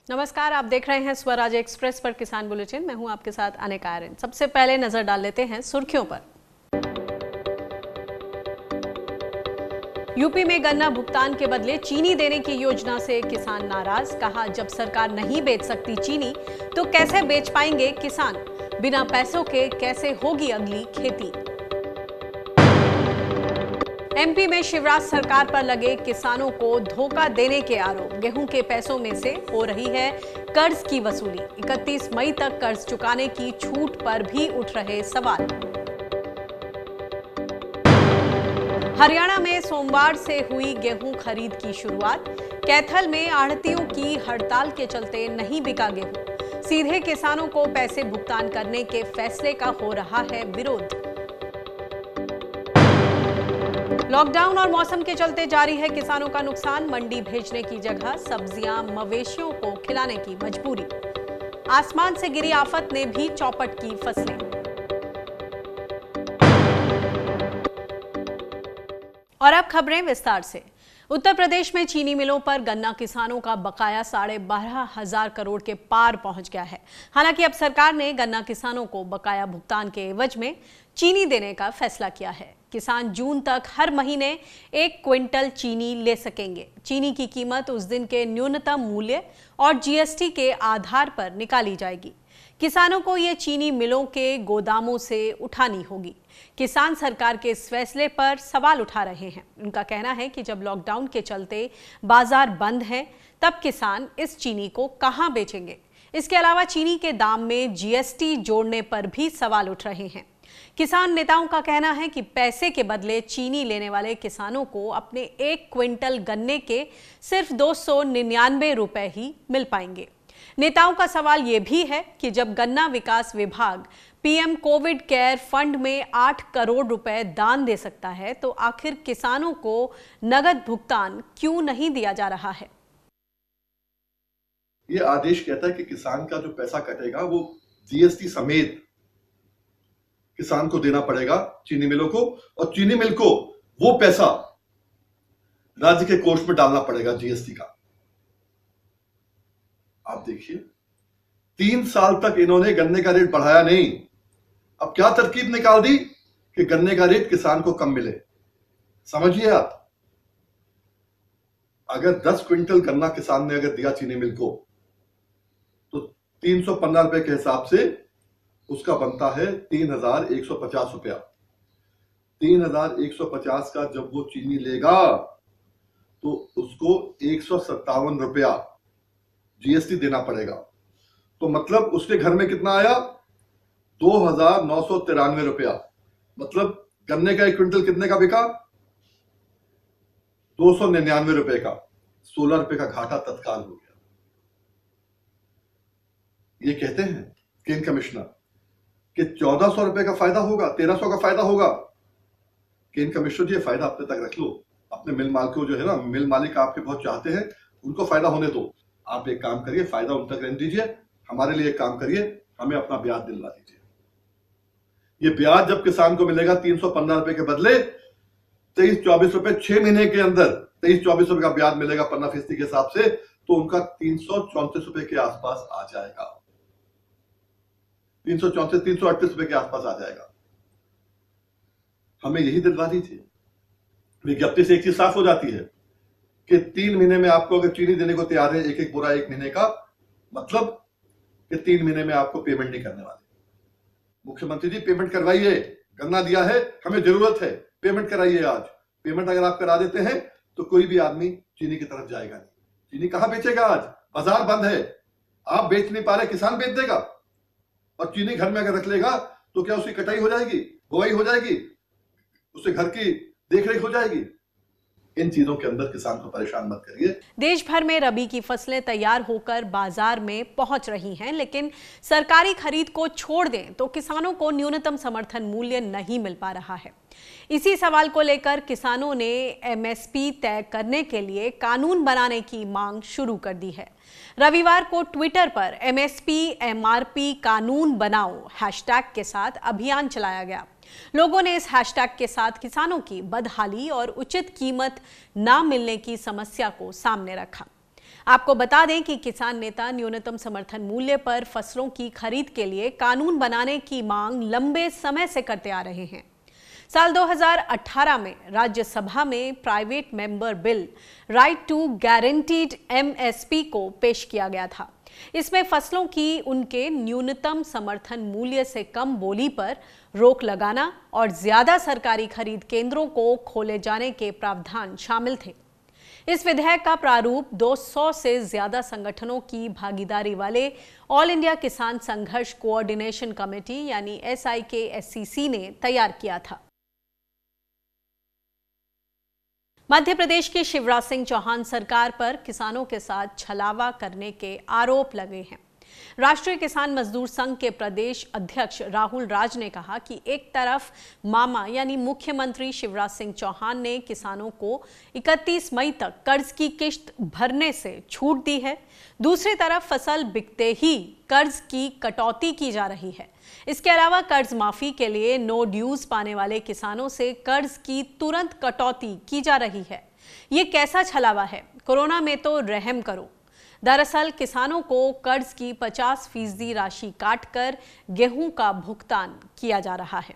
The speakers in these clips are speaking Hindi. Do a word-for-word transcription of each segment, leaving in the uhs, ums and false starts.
नमस्कार, आप देख रहे हैं स्वराज एक्सप्रेस पर किसान बुलेटिन। मैं हूं आपके साथ अनिका आर्यन। सबसे पहले नजर डाल लेते हैं सुर्खियों पर। यूपी में गन्ना भुगतान के बदले चीनी देने की योजना से किसान नाराज। कहा, जब सरकार नहीं बेच सकती चीनी तो कैसे बेच पाएंगे किसान? बिना पैसों के कैसे होगी अगली खेती? एमपी में शिवराज सरकार पर लगे किसानों को धोखा देने के आरोप। गेहूं के पैसों में से हो रही है कर्ज की वसूली। इकतीस मई तक कर्ज चुकाने की छूट पर भी उठ रहे सवाल। हरियाणा में सोमवार से हुई गेहूं खरीद की शुरुआत। कैथल में आढ़तियों की हड़ताल के चलते नहीं बिका गेहूं। सीधे किसानों को पैसे भुगतान करने के फैसले का हो रहा है विरोध। लॉकडाउन और मौसम के चलते जारी है किसानों का नुकसान। मंडी भेजने की जगह सब्जियां मवेशियों को खिलाने की मजबूरी। आसमान से गिरी आफत ने भी चौपट की फसलें। और अब खबरें विस्तार से। उत्तर प्रदेश में चीनी मिलों पर गन्ना किसानों का बकाया साढ़े बारह हजार करोड़ के पार पहुंच गया है। हालांकि अब सरकार ने गन्ना किसानों को बकाया भुगतान के एवज में चीनी देने का फैसला किया है। किसान जून तक हर महीने एक क्विंटल चीनी ले सकेंगे। चीनी की कीमत उस दिन के न्यूनतम मूल्य और जीएसटी के आधार पर निकाली जाएगी। किसानों को ये चीनी मिलों के गोदामों से उठानी होगी। किसान सरकार के इस फैसले पर सवाल उठा रहे हैं। उनका कहना है कि जब लॉकडाउन के चलते बाजार बंद हैं, तब किसान इस चीनी को कहां बेचेंगे? इसके अलावा चीनी के दाम में जीएसटी जोड़ने पर भी सवाल उठ रहे हैं। किसान नेताओं का कहना है कि पैसे के बदले चीनी लेने वाले किसानों को अपने एक क्विंटल गन्ने के सिर्फ दो सौ निन्यानवे रुपए ही मिल पाएंगे। नेताओं का सवाल यह भी है कि जब गन्ना विकास विभाग पीएम कोविड केयर फंड में आठ करोड़ रुपए दान दे सकता है, तो आखिर किसानों को नगद भुगतान क्यों नहीं दिया जा रहा है? ये आदेश कहता है कि किसान का जो पैसा कटेगा वो जीएसटी समेत किसान को देना पड़ेगा, चीनी मिलों को, और चीनी मिल को वो पैसा राज्य के कोष में डालना पड़ेगा जीएसटी का। आप देखिए, तीन साल तक इन्होंने गन्ने का रेट बढ़ाया नहीं। अब क्या तरकीब निकाल दी कि गन्ने का रेट किसान को कम मिले। समझिए आप, अगर दस क्विंटल गन्ना किसान ने अगर दिया चीनी मिल को, तो तीन सौ पंद्रह रुपए के हिसाब से उसका बनता है तीन हजार एक सौ पचास रुपया। तीन हजार एक सौ पचास का जब वो चीनी लेगा तो उसको एक सौ सत्तावन रुपया जीएसटी देना पड़ेगा। तो मतलब उसके घर में कितना आया? दो हजार नौ सौ तिरानवे रुपया। मतलब गन्ने का एक क्विंटल कितने का बिका? दो सौ निन्यानवे रुपए का। सोलह रुपए का घाटा तत्काल हो गया। ये कहते हैं केन कमिश्नर कि चौदह सौ रुपए का फायदा होगा, तेरह सौ का फायदा होगा। केन कमिश्नर जी, ये फायदा अपने तक रख लो। अपने मिल मालिक को जो है ना, मिल मालिक आपके बहुत चाहते हैं, उनको फायदा होने दो। आप एक काम करिए, फायदा उन तक रहने दीजिए। हमारे लिए एक काम करिए, हमें अपना ब्याज दिलवा दीजिए। ये ब्याज जब किसान को मिलेगा तीन सौ पंद्रह रुपए के बदले तेईस चौबीस रुपए, छह महीने के अंदर तेईस चौबीस रुपए का ब्याज मिलेगा पंद्रह फीसदी के हिसाब से, तो उनका तीन सौ चौंतीस रुपए के आसपास आ जाएगा। तीन सौ चौंतीस तीन सौ अड़तीस रुपए के आसपास आ जाएगा। हमें यही दिलवा दीजिए। विज्ञप्ति से एक चीज साफ हो जाती है कि तीन महीने में आपको अगर चीनी देने को तैयार है, एक एक बोरा एक महीने का, मतलब कि तीन महीने में आपको पेमेंट नहीं करने वाले। मुख्यमंत्री जी, पेमेंट करवाइए, गन्ना दिया है, हमें जरूरत है, पेमेंट कराइए आज। पेमेंट अगर आप करा देते हैं तो कोई भी आदमी चीनी की तरफ जाएगा नहीं। चीनी कहां बेचेगा? आज बाजार बंद है, आप बेच नहीं पा रहे, किसान बेच देगा। और चीनी घर में अगर रख लेगा तो क्या उसकी कटाई हो जाएगी, बुवाई हो जाएगी, उससे घर की देखरेख हो जाएगी? इन चीजों के अंदर किसान को परेशान मत करिए। देश भर में रबी की फसलें तैयार होकर बाजार में पहुंच रही हैं, लेकिन सरकारी खरीद को छोड़ दें तो किसानों को न्यूनतम समर्थन मूल्य नहीं मिल पा रहा है। इसी सवाल को लेकर किसानों ने एमएसपी तय करने के लिए कानून बनाने की मांग शुरू कर दी है। रविवार को ट्विटर पर एमएसपी एमआरपी कानून बनाओ हैशटैग के साथ अभियान चलाया गया। लोगों ने इस हैशटैग के साथ किसानों की बदहाली और उचित कीमत न मिलने की समस्या को सामने रखा। आपको बता दें कि किसान नेता न्यूनतम समर्थन मूल्य पर फसलों की खरीद के लिए कानून बनाने की मांग लंबे समय से करते आ रहे हैं। साल दो हज़ार अठारह में राज्यसभा में private member bill right to guaranteed MSP को पेश किया गया था। इसमें फसलों की उनके न्यूनतम समर्थन मूल्य से कम बोली पर रोक लगाना और ज्यादा सरकारी खरीद केंद्रों को खोले जाने के प्रावधान शामिल थे। इस विधेयक का प्रारूप दो सौ से ज्यादा संगठनों की भागीदारी वाले all India Kisan Sangharsh coordination committee यानी एस आई के एस सी सी ने तैयार किया था। मध्य प्रदेश की शिवराज सिंह चौहान सरकार पर किसानों के साथ छलावा करने के आरोप लगे हैं। राष्ट्रीय किसान मजदूर संघ के प्रदेश अध्यक्ष राहुल राज ने कहा कि एक तरफ मामा यानी मुख्यमंत्री शिवराज सिंह चौहान ने किसानों को इकतीस मई तक कर्ज की किश्त भरने से छूट दी है, दूसरी तरफ फसल बिकते ही कर्ज की कटौती की जा रही है। इसके अलावा कर्ज माफी के लिए नो ड्यूज पाने वाले किसानों से कर्ज की तुरंत कटौती की जा रही है। ये कैसा छलावा है? कोरोना में तो रहम करो। दरअसल किसानों को कर्ज की पचास फीसदी राशि काटकर गेहूं का भुगतान किया जा रहा है।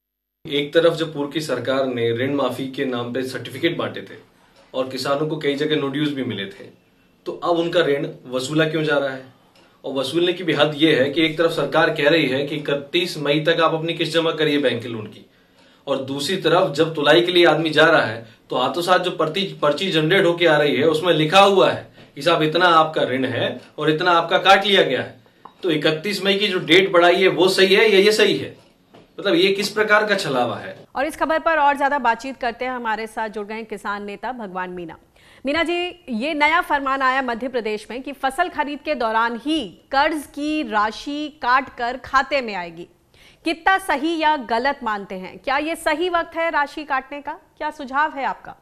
एक तरफ जब पूर्व की सरकार ने ऋण माफी के नाम पे सर्टिफिकेट बांटे थे और किसानों को कई जगह नोड्यूज भी मिले थे, तो अब उनका ऋण वसूला क्यों जा रहा है? और वसूलने की भी हद यह है कि एक तरफ सरकार कह रही है कि इकतीस मई तक आप अपनी किस्त जमा करिए बैंक के लोन की, और दूसरी तरफ जब तुलाई के लिए आदमी जा रहा है तो हाथों साथ जो पर्ची पर्ची जनरेट होकर आ रही है उसमें लिखा हुआ है कि साहब इतना आपका ऋण है और इतना आपका काट लिया गया है। तो इकतीस मई की जो डेट बढ़ाई है वो सही है या ये सही है? मतलब ये किस प्रकार का छलावा है? और इस खबर पर और ज्यादा बातचीत करते हैं, हमारे साथ जुड़ गए किसान नेता भगवान मीणा। मीणा जी, ये नया फरमान आया मध्य प्रदेश में कि फसल खरीद के दौरान ही कर्ज की राशि काट कर खाते में आएगी। कितना सही या गलत मानते हैं? क्या ये सही वक्त है राशि काटने का? क्या सुझाव है आपका?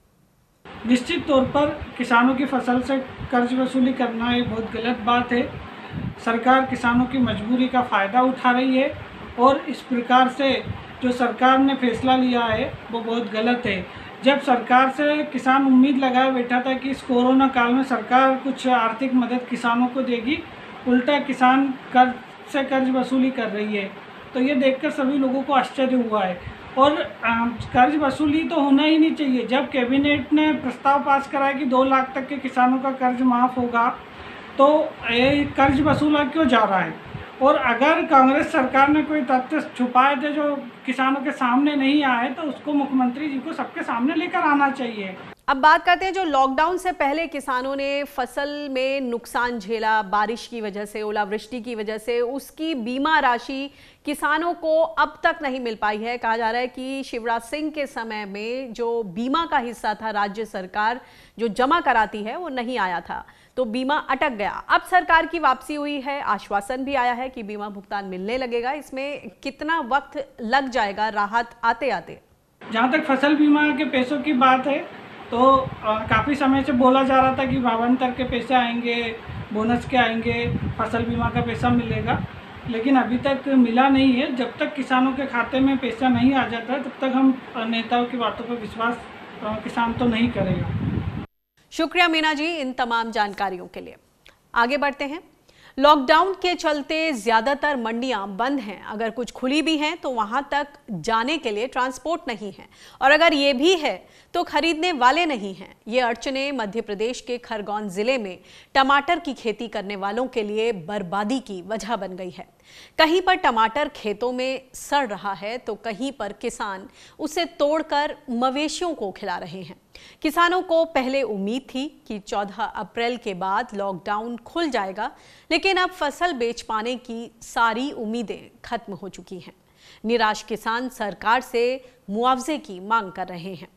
निश्चित तौर पर किसानों की फसल से कर्ज वसूली करना एक बहुत गलत बात है। सरकार किसानों की मजबूरी का फ़ायदा उठा रही है और इस प्रकार से जो सरकार ने फैसला लिया है वो बहुत गलत है। जब सरकार से किसान उम्मीद लगाए बैठा था कि इस कोरोना काल में सरकार कुछ आर्थिक मदद किसानों को देगी, उल्टा किसान कर्ज से कर्ज वसूली कर रही है। तो ये देखकर सभी लोगों को आश्चर्य हुआ है और कर्ज वसूली तो होना ही नहीं चाहिए। जब कैबिनेट ने प्रस्ताव पास कराया कि दो लाख तक के किसानों का कर्ज माफ़ होगा, तो ये कर्ज वसूला क्यों जा रहा है? और अगर कांग्रेस सरकार ने कोई तथ्य छुपाए थे जो किसानों के सामने नहीं आए, तो उसको मुख्यमंत्री जी को सबके सामने लेकर आना चाहिए। अब बात करते हैं जो लॉकडाउन से पहले किसानों ने फसल में नुकसान झेला, बारिश की वजह से, ओलावृष्टि की वजह से, उसकी बीमा राशि किसानों को अब तक नहीं मिल पाई है। कहा जा रहा है कि शिवराज सिंह के समय में जो बीमा का हिस्सा था राज्य सरकार जो जमा कराती है वो नहीं आया था, तो बीमा अटक गया। अब सरकार की वापसी हुई है, आश्वासन भी आया है कि बीमा भुगतान मिलने लगेगा। इसमें कितना वक्त लग जाएगा राहत आते आते? जहाँ तक फसल बीमा के पैसों की बात है तो काफ़ी समय से बोला जा रहा था कि भावांतर के पैसे आएंगे, बोनस के आएंगे, फसल बीमा का पैसा मिलेगा, लेकिन अभी तक मिला नहीं है। जब तक किसानों के खाते में पैसा नहीं आ जाता तब तक हम नेताओं की बातों पर विश्वास किसान तो नहीं करेगा। शुक्रिया मीणा जी इन तमाम जानकारियों के लिए। आगे बढ़ते हैं। लॉकडाउन के चलते ज्यादातर मंडियां बंद हैं। अगर कुछ खुली भी हैं तो वहां तक जाने के लिए ट्रांसपोर्ट नहीं है, और अगर ये भी है तो खरीदने वाले नहीं हैं। ये अड़चने मध्य प्रदेश के खरगोन जिले में टमाटर की खेती करने वालों के लिए बर्बादी की वजह बन गई है। कहीं पर टमाटर खेतों में सड़ रहा है तो कहीं पर किसान उसे तोड़कर मवेशियों को खिला रहे हैं। किसानों को पहले उम्मीद थी कि चौदह अप्रैल के बाद लॉकडाउन खुल जाएगा, लेकिन अब फसल बेच पाने की सारी उम्मीदें खत्म हो चुकी हैं। निराश किसान सरकार से मुआवजे की मांग कर रहे हैं।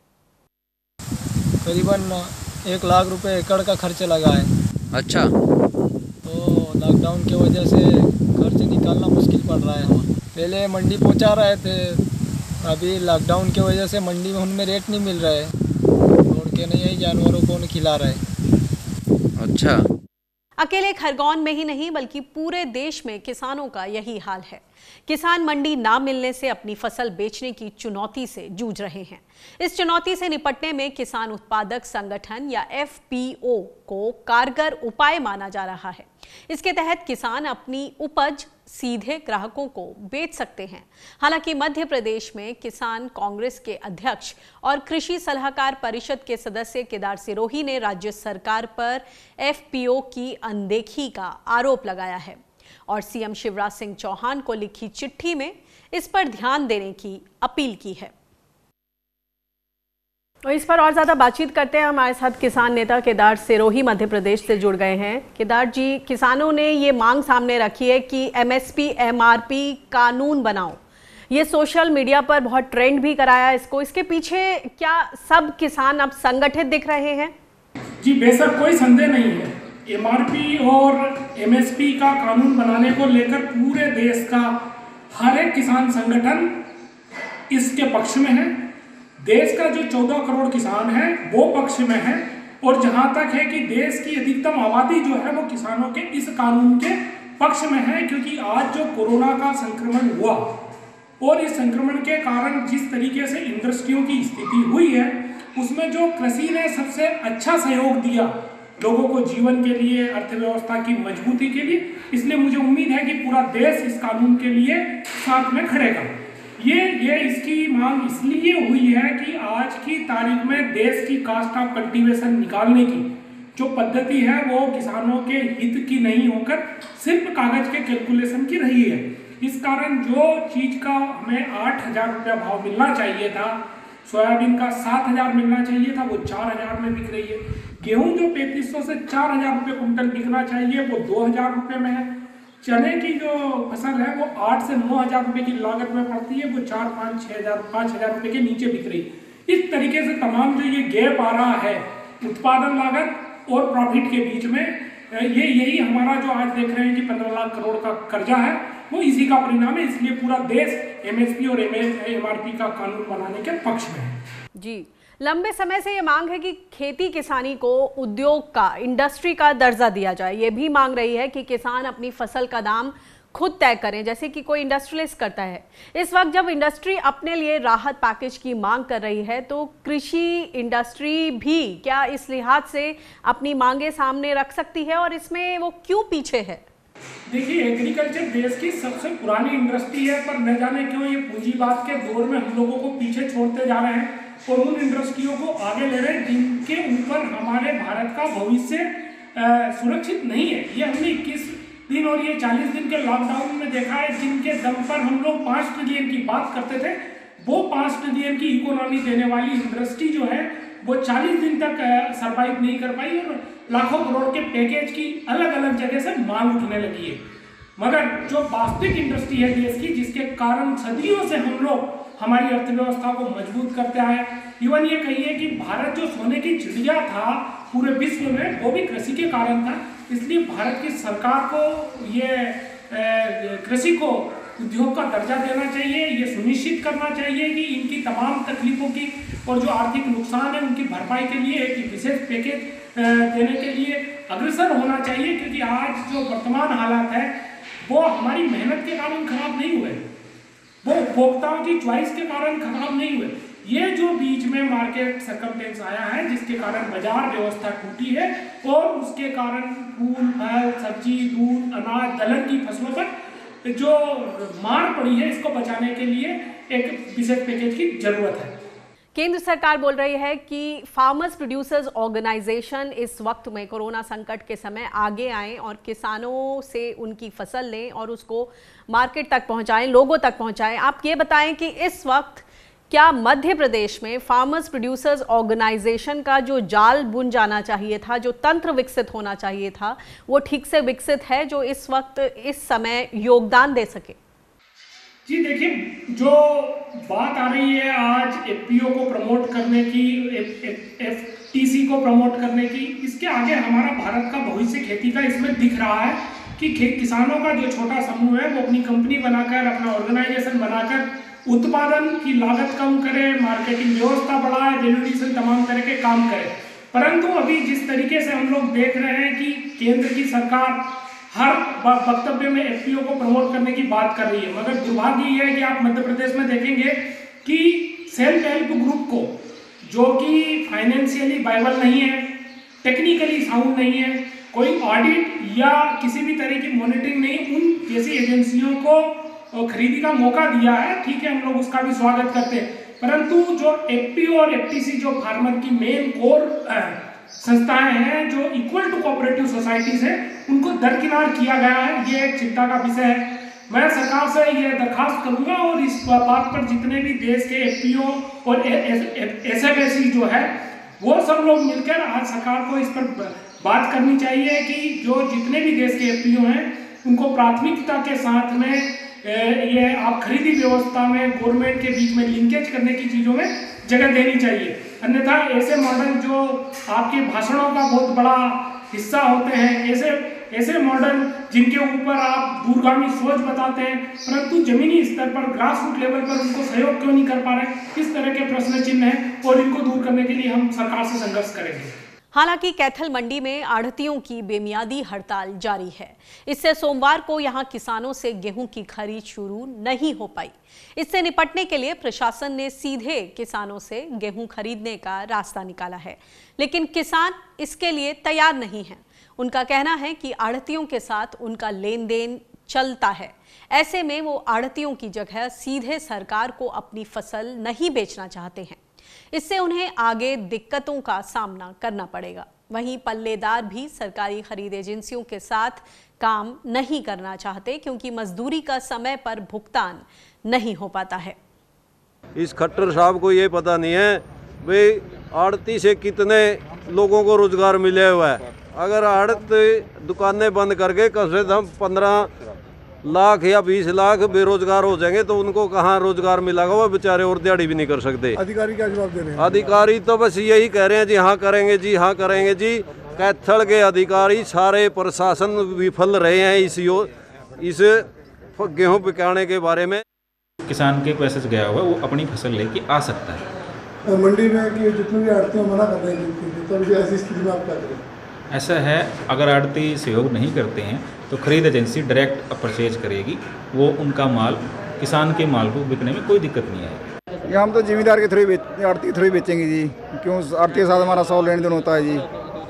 करीबन एक लाख रुपए एकड़ का खर्च लगा है। अच्छा। तो लॉकडाउन की वजह से खर्च निकालना मुश्किल पड़ रहा है। हम पहले मंडी पहुंचा रहे थे, अभी लॉकडाउन की वजह से मंडी में उनमें रेट नहीं मिल रहा है, तोड़ के नहीं जानवरों को उन्हें खिला रहे। अच्छा। अकेले खरगोन में ही नहीं बल्कि पूरे देश में किसानों का यही हाल है। किसान मंडी ना मिलने से अपनी फसल बेचने की चुनौती से जूझ रहे हैं। इस चुनौती से निपटने में किसान उत्पादक संगठन या एफ पी ओ को कारगर उपाय माना जा रहा है। इसके तहत किसान अपनी उपज सीधे ग्राहकों को बेच सकते हैं। हालांकि मध्य प्रदेश में किसान कांग्रेस के अध्यक्ष और कृषि सलाहकार परिषद के सदस्य केदार सिरोही ने राज्य सरकार पर एफ पी ओ की अनदेखी का आरोप लगाया है और सी एम शिवराज सिंह चौहान को लिखी चिट्ठी में इस पर ध्यान देने की अपील की है। और इस पर और ज्यादा बातचीत करते हैं। हमारे साथ किसान नेता केदार सिरोही मध्य प्रदेश से जुड़ गए हैं। केदार जी, किसानों ने ये मांग सामने रखी है कि M S P M R P कानून बनाओ। ये सोशल मीडिया पर बहुत ट्रेंड भी कराया इसको। इसके पीछे क्या सब किसान अब संगठित दिख रहे हैं? जी बेशक, कोई संदेह नहीं है। एम आर पी और एम एस पी का कानून बनाने को लेकर पूरे देश का हर एक किसान संगठन इसके पक्ष में है। देश का जो चौदह करोड़ किसान है वो पक्ष में है और जहां तक है कि देश की अधिकतम आबादी जो है वो किसानों के इस कानून के पक्ष में है, क्योंकि आज जो कोरोना का संक्रमण हुआ और इस संक्रमण के कारण जिस तरीके से इंडस्ट्रियों की स्थिति हुई है उसमें जो कृषि ने सबसे अच्छा सहयोग दिया लोगों को जीवन के लिए, अर्थव्यवस्था की मजबूती के लिए, इसलिए मुझे उम्मीद है कि पूरा देश इस कानून के लिए साथ में खड़ेगा। ये ये इसकी मांग इसलिए हुई है कि आज की तारीख में देश की कास्ट ऑफ कल्टीवेशन निकालने की जो पद्धति है वो किसानों के हित की नहीं होकर सिर्फ कागज के कैलकुलेशन की रही है। इस कारण जो चीज का हमें आठ हजार रुपया भाव मिलना चाहिए था, सोयाबीन का सात हजार मिलना चाहिए था, वो चार हजार में बिक रही है। गेहूं जो पैंतीस सौ से चार हजार रुपये कुंटल बिकना चाहिए वो दो हजार रुपये में है। चने की जो फसल है वो आठ से नौ हजार रुपये की लागत में पड़ती है, वो चार पाँच छः हजार पाँच हजार रुपये के नीचे बिक रही है। इस तरीके से तमाम जो ये गैप आ रहा है उत्पादन लागत और प्रॉफिट के बीच में, ये यही हमारा जो आज देख रहे हैं कि पंद्रह लाख करोड़ का कर्जा है वो इसी का परिणाम है। इसलिए पूरा देश एम एस पी और एम आर पी का कानून बनाने के पक्ष में है। जी, लंबे समय से ये मांग है कि खेती किसानी को उद्योग का, इंडस्ट्री का दर्जा दिया जाए। ये भी मांग रही है कि किसान अपनी फसल का दाम खुद तय करें, जैसे कि कोई इंडस्ट्रियलिस्ट करता है। इस वक्त जब इंडस्ट्री अपने लिए राहत पैकेज की मांग कर रही है तो कृषि इंडस्ट्री भी क्या इस लिहाज से अपनी मांगे सामने रख सकती है और इसमें वो क्यों पीछे है? देखिए, एग्रीकल्चर देश की सबसे पुरानी इंडस्ट्री है, पर न जाने क्यों ये पूंजीवाद के दौर में हम लोगों को पीछे छोड़ते जा रहे हैं और उन इंडस्ट्रियों को आगे ले रहे हैं जिनके ऊपर हमारे भारत का भविष्य सुरक्षित नहीं है। ये हमने इक्कीस दिन और ये चालीस दिन के लॉकडाउन में देखा है, जिनके दम पर हम लोग पाँच ट्रिलियन की बात करते थे, वो पाँच ट्रिलियन की इकोनॉमी देने वाली इंडस्ट्री जो है वो चालीस दिन तक सरवाइव नहीं कर पाई और लाखों करोड़ के पैकेज की अलग अलग जगह से मांग उठने लगी है। मगर जो वास्तविक इंडस्ट्री है देश की, जिसके कारण सदियों से हम लोग हमारी अर्थव्यवस्था को मजबूत करते आए, इवन ये कहिए कि भारत जो सोने की चिड़िया था पूरे विश्व में, वो भी कृषि के कारण था। इसलिए भारत की सरकार को ये कृषि को उद्योग का दर्जा देना चाहिए। ये सुनिश्चित करना चाहिए कि इनकी तमाम तकलीफों की और जो आर्थिक नुकसान है उनकी भरपाई के लिए एक विशेष पैकेज देने के लिए अग्रसर होना चाहिए, क्योंकि आज जो वर्तमान हालात है वो हमारी मेहनत के कारण खराब नहीं हुए, वो उपभोक्ताओं की च्वाइस के कारण खराब नहीं हुए। ये जो बीच में मार्केट सर्कमटेंस आया है जिसके कारण बाजार व्यवस्था टूटी है और उसके कारण फूल, फल, सब्जी, दूध, अनाज, दलहन की फसलों पर जो मार पड़ी है, इसको बचाने के लिए एक विशेष पैकेज की जरूरत है। केंद्र सरकार बोल रही है कि फार्मर्स प्रोड्यूसर्स ऑर्गेनाइजेशन इस वक्त में कोरोना संकट के समय आगे आएं और किसानों से उनकी फसल लें और उसको मार्केट तक पहुंचाएं, लोगों तक पहुंचाएं। आप ये बताएं कि इस वक्त क्या मध्य प्रदेश में फार्मर्स प्रोड्यूसर्स ऑर्गेनाइजेशन का जो जाल बुन जाना चाहिए था, जो तंत्र विकसित होना चाहिए था, वो ठीक से विकसित है जो इस वक्त इस समय योगदान दे सके? जी देखिए, जो बात आ रही है आज एफ पी ओ को प्रमोट करने की, एफ टी सी को प्रमोट करने की, इसके आगे हमारा भारत का भविष्य खेती का इसमें दिख रहा है कि किसानों का जो छोटा समूह है वो अपनी कंपनी बनाकर, अपना ऑर्गेनाइजेशन बनाकर उत्पादन की लागत कम करे, मार्केटिंग व्यवस्था बढ़ाए, वैल्यू एडिशन तमाम तरह के काम करे। परंतु अभी जिस तरीके से हम लोग देख रहे हैं कि केंद्र की सरकार हर वक्तव्य में एफपीओ को प्रमोट करने की बात कर रही है, मगर दुर्भाग्य यह है कि आप मध्य प्रदेश में देखेंगे कि सेल्फ हेल्प ग्रुप को, जो कि फाइनेंशियली वायबल नहीं है, टेक्निकली साउंड नहीं है, कोई ऑडिट या किसी भी तरह की मॉनिटरिंग नहीं, उन जैसी एजेंसियों को खरीदी का मौका दिया है। ठीक है, हम लोग उसका भी स्वागत करते हैं, परंतु जो एफपीओ और एफटीसी जो फार्मर की मेन कोर संस्थाएं हैं, जो इक्वल टू कोऑपरेटिव सोसाइटीज हैं, उनको दरकिनार किया गया है। ये एक चिंता का विषय है। मैं सरकार से ये दरखास्त करूंगा और इस बात पर जितने भी देश के एफपीओ और एसएफएसी जो है वो सब लोग मिलकर आज सरकार को इस पर बात करनी चाहिए कि जो जितने भी देश के एफपीओ हैं उनको प्राथमिकता के साथ में ये आप खरीदी व्यवस्था में गवर्नमेंट के बीच में लिंकेज करने की चीज़ों में जगह देनी चाहिए। अन्यथा ऐसे मॉडल जो आपके भाषणों का बहुत बड़ा हिस्सा होते हैं, ऐसे ऐसे मॉडल जिनके ऊपर आप दूरगामी सोच बताते हैं, परंतु जमीनी स्तर पर ग्रास रूट लेवल पर उनको सहयोग क्यों नहीं कर पा रहे, इस तरह के प्रश्न चिन्ह हैं और इनको दूर करने के लिए हम सरकार से संघर्ष करेंगे। हालांकि कैथल मंडी में आढ़तियों की बेमियादी हड़ताल जारी है। इससे सोमवार को यहां किसानों से गेहूं की खरीद शुरू नहीं हो पाई। इससे निपटने के लिए प्रशासन ने सीधे किसानों से गेहूं खरीदने का रास्ता निकाला है, लेकिन किसान इसके लिए तैयार नहीं हैं। उनका कहना है कि आढ़तियों के साथ उनका लेन देन चलता है। ऐसे में वो आढ़तियों की जगह सीधे सरकार को अपनी फसल नहीं बेचना चाहते हैं। इससे उन्हें आगे दिक्कतों का सामना करना पड़ेगा। वहीं पल्लेदार भी सरकारी खरीद एजेंसियों के साथ काम नहीं करना चाहते, क्योंकि मजदूरी का समय पर भुगतान नहीं हो पाता है। इस खट्टर साहब को ये पता नहीं है भाई आड़ती से कितने लोगों को रोजगार मिले हुआ है। अगर आड़त दुकानें बंद करके कम से कम पंद्रह लाख या बीस लाख बेरोजगार हो जाएंगे तो उनको कहाँ रोजगार मिलेगा, वो बेचारे और दिहाड़ी भी नहीं कर सकते। अधिकारी क्या जवाब दे रहे हैं? अधिकारी तो बस यही कह रहे हैं जी हाँ करेंगे जी हाँ करेंगे जी। कैथल के अधिकारी सारे प्रशासन विफल रहे हैं इस यो, इस गेहूं बिकाने के बारे में। किसान के पैसे से गया हुआ वो अपनी फसल लेके आ सकता है। मंडी में कि जितने भी आड़ती हैं मना कर रहे हैं, तो ऐसी स्थिति में आप क्या करें? ऐसा है, अगर आड़ती सहयोग नहीं करते हैं तो खरीद एजेंसी डायरेक्ट परचेज करेगी, वो उनका माल किसान के माल को बिकने में कोई दिक्कत नहीं आएगी। ये हम तो जिम्मेदार के थ्रू बेच आड़ती के थ्रू बेचेंगे जी, क्यों आड़ती के साथ हमारा सौ लेन देन होता है जी।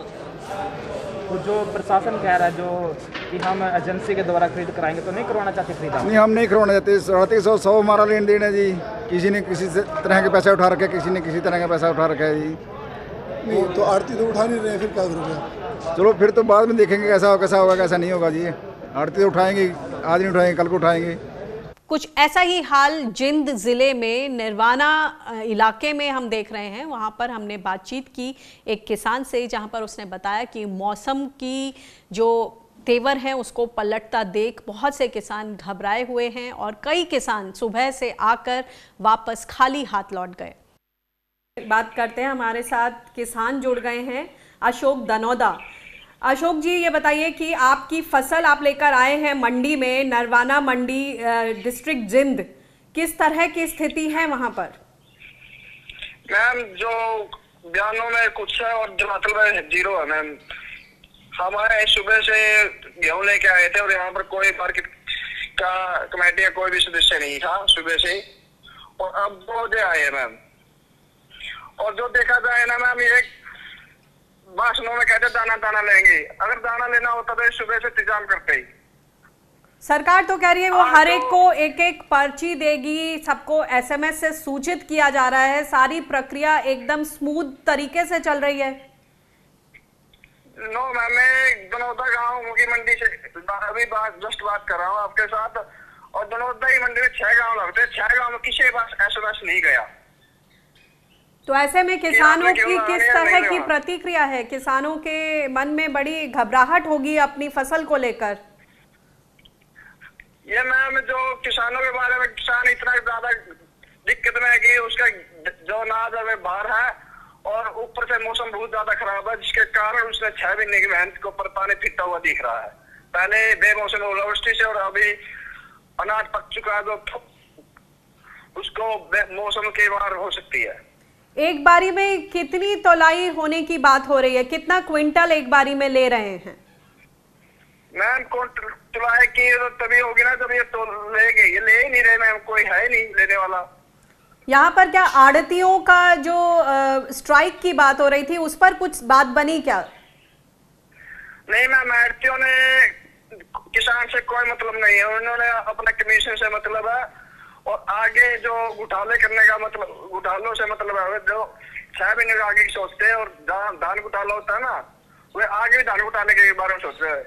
तो जो प्रशासन कह रहा है जो कि हम एजेंसी के द्वारा खरीद कराएंगे, तो नहीं करवाना चाहते खरीद? नहीं, हम नहीं करवाना चाहते। आड़ती सौ सौ हमारा लेन देन है जी। किसी ने किसी तरह के पैसा उठा रखे, किसी ने किसी तरह का पैसा उठा रखा है जी। नहीं तो आड़ती तो उठा नहीं रहे, फिर क्या करोगे? चलो फिर तो बाद में देखेंगे कैसा होगा कैसा होगा कैसा नहीं होगा जी। आड़ती तो उठाएंगे, आज नहीं उठाएंगे कल को उठाएंगे। कुछ ऐसा ही हाल जिंद जिले में निर्वाणा इलाके में हम देख रहे हैं। वहां पर हमने बातचीत की एक किसान से, जहां पर उसने बताया कि मौसम की जो तेवर है उसको पलटता देख बहुत से किसान घबराए हुए हैं और कई किसान सुबह से आकर वापस खाली हाथ लौट गए। बात करते हैं, हमारे साथ किसान जुड़ गए हैं, अशोक दनौदा। अशोक जी, ये बताइए कि आपकी फसल आप लेकर आए हैं मंडी में, नरवाना मंडी, डिस्ट्रिक्ट जिंद, किस तरह की स्थिति है वहां पर? मैम, जो बयानों में कुछ है और धरातल में जीरो है मैम। हमारे सुबह से गेहूं लेके आए थे और यहाँ पर कोई मार्केट का कमेटी का कोई भी सदस्य नहीं था सुबह से, और अब दो बजे आए मैम। और जो देखा जाए ना मैम, ये भाषणों में कहते दाना दाना लेंगे, अगर दाना लेना होता तो सुबह से इंतजाम करते ही। सरकार तो कह रही है वो हर एक को एक एक पर्ची देगी, सबको एसएमएस से सूचित किया जा रहा है, सारी प्रक्रिया एकदम स्मूथ तरीके से चल रही है। नो मैम, मैं दनौदा गाँव की मंडी से अभी बात जस्ट बात कर रहा हूँ आपके साथ, और दनौदा ही मंडी में छह गाँव लगते, छह गाँव में किसी के पास एसएमएस नहीं गया। तो ऐसे में किसानों की किस तरह की प्रतिक्रिया है? किसानों के मन में बड़ी घबराहट होगी अपनी फसल को लेकर। ये मैम, जो किसानों के बारे में, किसान इतना ज्यादा दिक्कत में है कि उसका जो अनाज है बाहर है और ऊपर से मौसम बहुत ज्यादा खराब है, जिसके कारण उसने छह महीने की मेहनत को पर पानी फिरता हुआ दिख रहा है। पहले बेमौसम ओलावृष्टि से और अभी अनाज पक चुका है तो उसको मौसम के बाहर हो सकती है। एक बारी में कितनी तोलाई होने की बात हो रही है? कितना क्विंटल एक बारी में ले रहे हैं? मैम तुलाई की तो तभी होगी ना जब ये तो लेंगे, ये ले ही नहीं रहे मैम, कोई है नहीं लेने वाला। यहाँ पर क्या आड़तियों का जो स्ट्राइक की बात हो रही थी उस पर कुछ बात बनी क्या? नहीं मैम, आड़तियों ने किसान से कोई मतलब नहीं है, उन्होंने अपना कमीशन से मतलब है और आगे जो घोटाले करने का मतलब घोटालों से मतलब है, जो छह महीने के आगे सोचते हैं और धान घोटाला होता है ना, वे आगे भी धान घोटाले के बारे में सोच रहे हैं।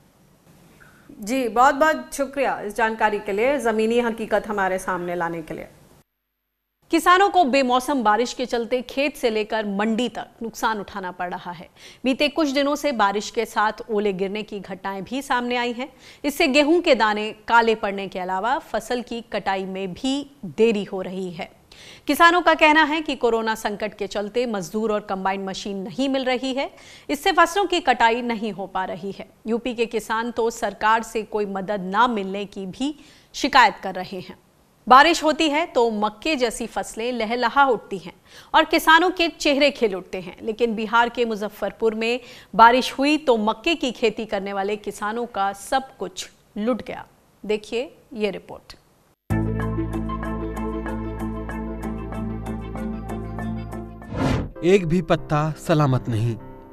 जी बहुत बहुत शुक्रिया इस जानकारी के लिए, जमीनी हकीकत हमारे सामने लाने के लिए। किसानों को बेमौसम बारिश के चलते खेत से लेकर मंडी तक नुकसान उठाना पड़ रहा है। बीते कुछ दिनों से बारिश के साथ ओले गिरने की घटनाएं भी सामने आई हैं। इससे गेहूं के दाने काले पड़ने के अलावा फसल की कटाई में भी देरी हो रही है। किसानों का कहना है कि कोरोना संकट के चलते मजदूर और कंबाइन मशीन नहीं मिल रही है, इससे फसलों की कटाई नहीं हो पा रही है। यूपी के किसान तो सरकार से कोई मदद ना मिलने की भी शिकायत कर रहे हैं। बारिश होती है तो मक्के जैसी फसलें लहलहा उठती हैं और किसानों के चेहरे खिल उठते हैं, लेकिन बिहार के मुजफ्फरपुर में बारिश हुई तो मक्के की खेती करने वाले किसानों का सब कुछ लुट गया। देखिए ये रिपोर्ट। एक भी पत्ता सलामत नहीं,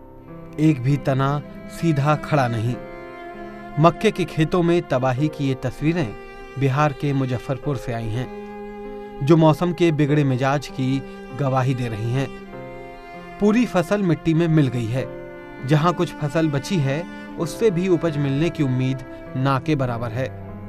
एक भी तना सीधा खड़ा नहीं। मक्के के खेतों में तबाही की ये तस्वीरें बिहार के मुजफ्फरपुर से आई हैं, जो मौसम के बिगड़े मिजाज की गवाही दे रही हैं। पूरी फसल मिट्टी में मिल गई है। जहां कुछ फसल बची है उससे भी उपज मिलने की उम्मीद ना के बराबर है।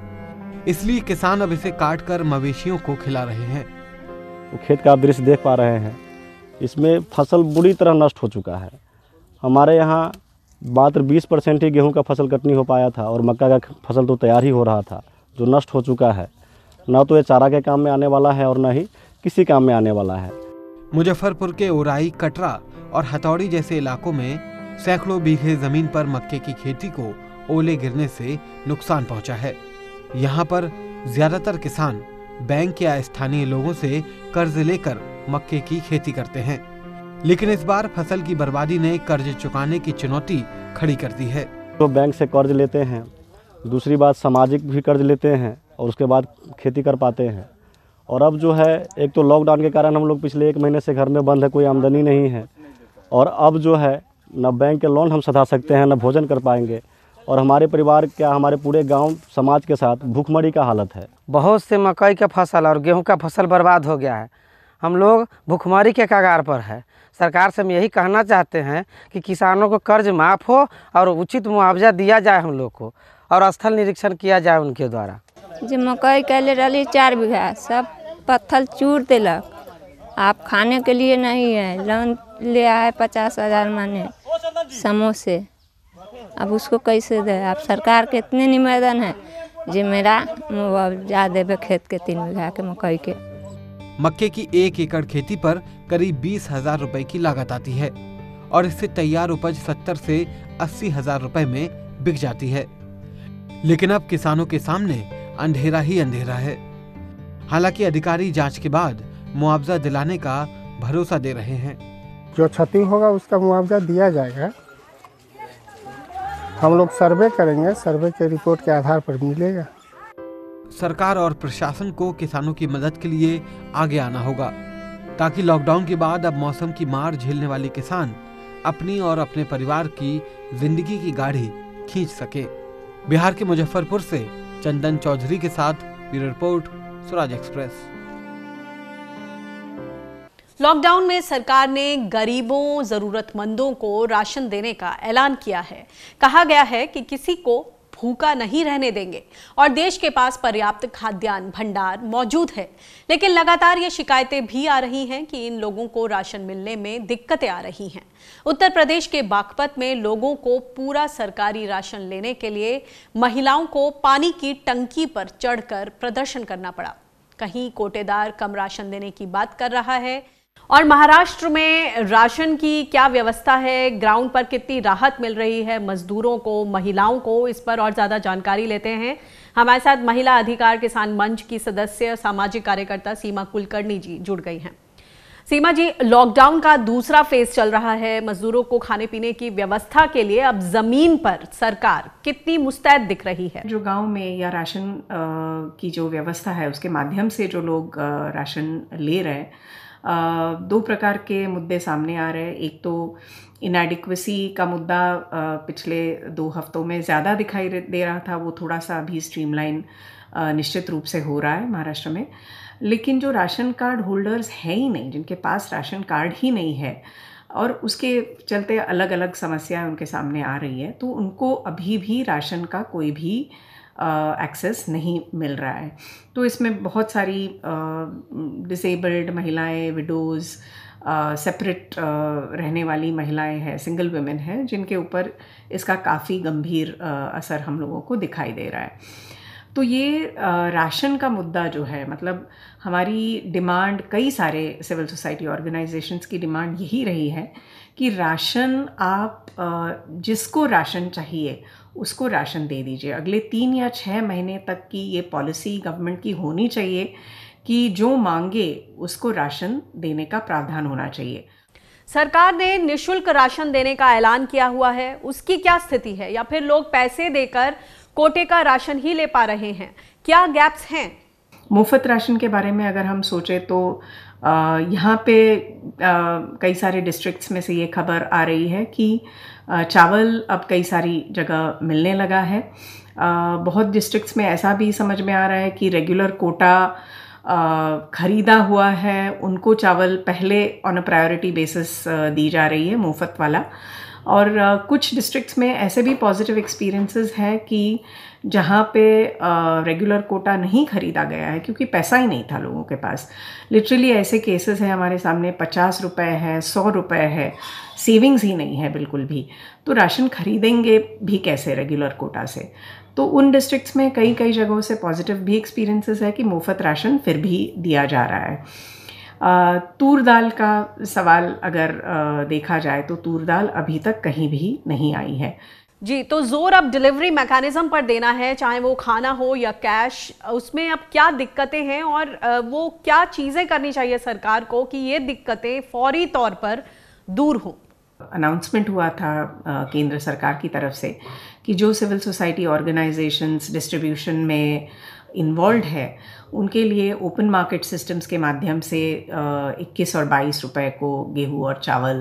इसलिए किसान अब इसे काटकर मवेशियों को खिला रहे हैं। तो खेत का आप दृश्य देख पा रहे हैं, इसमें फसल बुरी तरह नष्ट हो चुका है। हमारे यहाँ मात्र बीस परसेंट ही गेहूं का फसल कटनी हो पाया था और मक्का का फसल तो तैयार ही हो रहा था, जो नष्ट हो चुका है। न तो ये चारा के काम में आने वाला है और न ही किसी काम में आने वाला है। मुजफ्फरपुर के ओराई, कटरा और हथौड़ी जैसे इलाकों में सैकड़ों बीघे जमीन पर मक्के की खेती को ओले गिरने से नुकसान पहुंचा है। यहाँ पर ज्यादातर किसान बैंक या स्थानीय लोगों से कर्ज लेकर मक्के की खेती करते हैं, लेकिन इस बार फसल की बर्बादी ने कर्ज चुकाने की चुनौती खड़ी कर दी है। तो बैंक से कर्ज लेते हैं, दूसरी बात सामाजिक भी कर्ज लेते हैं और उसके बाद खेती कर पाते हैं। और अब जो है, एक तो लॉकडाउन के कारण हम लोग पिछले एक महीने से घर में बंद है, कोई आमदनी नहीं है, और अब जो है न बैंक के लोन हम सधा सकते हैं, न भोजन कर पाएंगे, और हमारे परिवार क्या हमारे पूरे गांव समाज के साथ भूखमरी का हालत है। बहुत से मकई का फसल और गेहूं का फसल बर्बाद हो गया है। हम लोग भूखमरी के कगार पर है। सरकार से हम यही कहना चाहते हैं कि किसानों को कर्ज माफ़ हो और उचित मुआवजा दिया जाए हम लोग को, और स्थल निरीक्षण किया जाए उनके द्वारा। जो मकई कैले रही चार बीघा सब पत्थर चूर दिलक, आप खाने के लिए नहीं है। लोन लिया है पचास हजार माने समोसे, अब उसको कैसे दे? आप सरकार के इतने निवेदन है जो मेरा मुआवजा देवे खेत के तीन बीघा के मकई के। मक्के की एक एकड़ खेती पर करीब बीस हजार रुपए की लागत आती है और इससे तैयार उपज सत्तर से अस्सी हजार रुपए में बिक जाती है। लेकिन अब किसानों के सामने अंधेरा ही अंधेरा है। हालांकि अधिकारी जांच के बाद मुआवजा दिलाने का भरोसा दे रहे हैं। जो क्षति होगा उसका मुआवजा दिया जाएगा। हम लोग सर्वे करेंगे, सर्वे के रिपोर्ट के आधार पर मिलेगा। सरकार और प्रशासन को किसानों की मदद के लिए आगे आना होगा, ताकि लॉकडाउन के बाद अब मौसम की मार झेलने वाले किसान अपनी और अपने परिवार की जिंदगी की गाड़ी खींच सके। बिहार के मुजफ्फरपुर से चंदन चौधरी के साथ bureau report, Swaraj express. Lockdown में सरकार ने गरीबों, जरूरतमंदों को राशन देने का ऐलान किया है। कहा गया है कि किसी को भूखा नहीं रहने देंगे और देश के पास पर्याप्त खाद्यान्न भंडार मौजूद है। लेकिन लगातार ये शिकायतें भी आ रही हैं कि इन लोगों को राशन मिलने में दिक्कतें आ रही हैं। उत्तर प्रदेश के बागपत में लोगों को पूरा सरकारी राशन लेने के लिए महिलाओं को पानी की टंकी पर चढ़कर प्रदर्शन करना पड़ा। कहीं कोटेदार कम राशन देने की बात कर रहा है। और महाराष्ट्र में राशन की क्या व्यवस्था है, ग्राउंड पर कितनी राहत मिल रही है मजदूरों को, महिलाओं को, इस पर और ज्यादा जानकारी लेते हैं। हमारे साथ महिला अधिकार किसान मंच की सदस्य सामाजिक कार्यकर्ता सीमा कुलकर्णी जी जुड़ गई हैं। सीमा जी, लॉकडाउन का दूसरा फेज चल रहा है। मजदूरों को खाने पीने की व्यवस्था के लिए अब जमीन पर सरकार कितनी मुस्तैद दिख रही है? जो गांव में या राशन की जो व्यवस्था है उसके माध्यम से जो लोग राशन ले रहे हैं, दो प्रकार के मुद्दे सामने आ रहे हैं। एक तो इनएडिक्वेसी का मुद्दा पिछले दो हफ्तों में ज़्यादा दिखाई दे रहा था, वो थोड़ा सा अभी स्ट्रीमलाइन निश्चित रूप से हो रहा है महाराष्ट्र में। लेकिन जो राशन कार्ड होल्डर्स हैं ही नहीं, जिनके पास राशन कार्ड ही नहीं है और उसके चलते अलग अलग समस्याएं उनके सामने आ रही है, तो उनको अभी भी राशन का कोई भी एक्सेस नहीं मिल रहा है। तो इसमें बहुत सारी डिसेबल्ड महिलाएं, विडोज़, सेपरेट रहने वाली महिलाएं हैं, सिंगल वुमेन हैं, जिनके ऊपर इसका काफ़ी गंभीर असर हम लोगों को दिखाई दे रहा है। तो ये राशन का मुद्दा जो है, मतलब हमारी डिमांड, कई सारे सिविल सोसाइटी ऑर्गेनाइजेशंस की डिमांड यही रही है कि राशन, आप जिसको राशन चाहिए उसको राशन दे दीजिए। अगले तीन या छः महीने तक की ये पॉलिसी गवर्नमेंट की होनी चाहिए कि जो मांगे उसको राशन देने का प्रावधान होना चाहिए। सरकार ने निःशुल्क राशन देने का ऐलान किया हुआ है, उसकी क्या स्थिति है? या फिर लोग पैसे देकर कोटे का राशन ही ले पा रहे हैं? क्या गैप्स हैं? मुफ्त राशन के बारे में अगर हम सोचें तो यहाँ पे आ, कई सारे डिस्ट्रिक्ट्स में से ये खबर आ रही है कि आ, चावल अब कई सारी जगह मिलने लगा है। आ, बहुत डिस्ट्रिक्ट्स में ऐसा भी समझ में आ रहा है कि रेगुलर कोटा आ, खरीदा हुआ है, उनको चावल पहले ऑन अ प्रायोरिटी बेसिस दी जा रही है, मुफ्त वाला। और uh, कुछ डिस्ट्रिक्ट्स में ऐसे भी पॉजिटिव एक्सपीरियंसेस हैं कि जहाँ पे रेगुलर uh, कोटा नहीं ख़रीदा गया है क्योंकि पैसा ही नहीं था लोगों के पास। लिटरली ऐसे केसेस हैं हमारे सामने, पचास रुपए है, सौ रुपए है, सेविंग्स ही नहीं है बिल्कुल भी। तो राशन खरीदेंगे भी कैसे रेगुलर कोटा से? तो उन डिस्ट्रिक्ट्स में कई कई जगहों से पॉजिटिव भी एक्सपीरियंसेस है कि मुफ्त राशन फिर भी दिया जा रहा है। Uh, तूर दाल का सवाल अगर uh, देखा जाए तो तूर दाल अभी तक कहीं भी नहीं आई है। जी, तो जोर अब डिलीवरी मैकेनिज्म पर देना है, चाहे वो खाना हो या कैश। उसमें अब क्या दिक्कतें हैं और uh, वो क्या चीज़ें करनी चाहिए सरकार को कि ये दिक्कतें फौरी तौर पर दूर हों? अनाउंसमेंट हुआ था uh, केंद्र सरकार की तरफ से कि जो सिविल सोसाइटी ऑर्गेनाइजेशंस डिस्ट्रीब्यूशन में इन्वॉल्व है उनके लिए ओपन मार्केट सिस्टम्स के माध्यम से इक्कीस और बाईस रुपए को गेहूं और चावल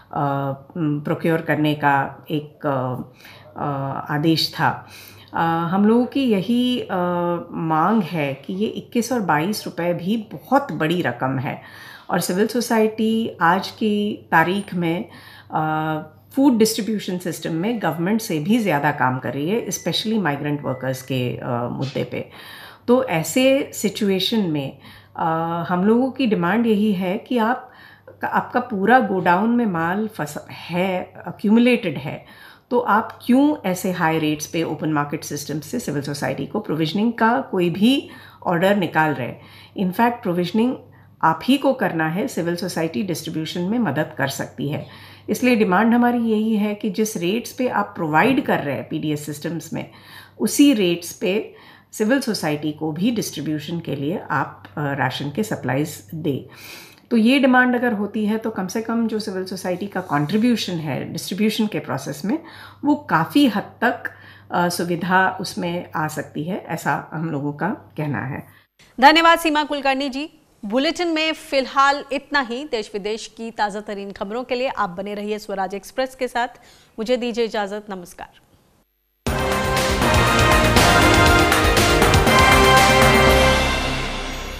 प्रोक्योर करने का एक आ, आदेश था। आ, हम लोगों की यही आ, मांग है कि ये इक्कीस और बाईस रुपए भी बहुत बड़ी रकम है और सिविल सोसाइटी आज की तारीख में आ, फूड डिस्ट्रीब्यूशन सिस्टम में गवर्नमेंट से भी ज़्यादा काम कर रही है, स्पेशली माइग्रेंट वर्कर्स के आ, मुद्दे पे। तो ऐसे सिचुएशन में आ, हम लोगों की डिमांड यही है कि आप आपका पूरा गोडाउन में माल फंस है, अक्यूमुलेटेड है, तो आप क्यों ऐसे हाई रेट्स पे ओपन मार्केट सिस्टम से सिविल सोसाइटी को प्रोविजनिंग का कोई भी ऑर्डर निकाल रहे? इनफैक्ट प्रोविजनिंग आप ही को करना है, सिविल सोसाइटी डिस्ट्रीब्यूशन में मदद कर सकती है। इसलिए डिमांड हमारी यही है कि जिस रेट्स पे आप प्रोवाइड कर रहे हैं पीडीएस सिस्टम्स में, उसी रेट्स पे सिविल सोसाइटी को भी डिस्ट्रीब्यूशन के लिए आप राशन के सप्लाईज दें। तो ये डिमांड अगर होती है तो कम से कम जो सिविल सोसाइटी का कंट्रीब्यूशन है डिस्ट्रीब्यूशन के प्रोसेस में, वो काफ़ी हद तक सुविधा उसमें आ सकती है, ऐसा हम लोगों का कहना है। धन्यवाद सीमा कुलकर्णी जी। बुलेटिन में फिलहाल इतना ही। देश विदेश की ताज़ा तरीन खबरों के लिए आप बने रहिए स्वराज एक्सप्रेस के साथ। मुझे दीजिए इजाज़त। नमस्कार।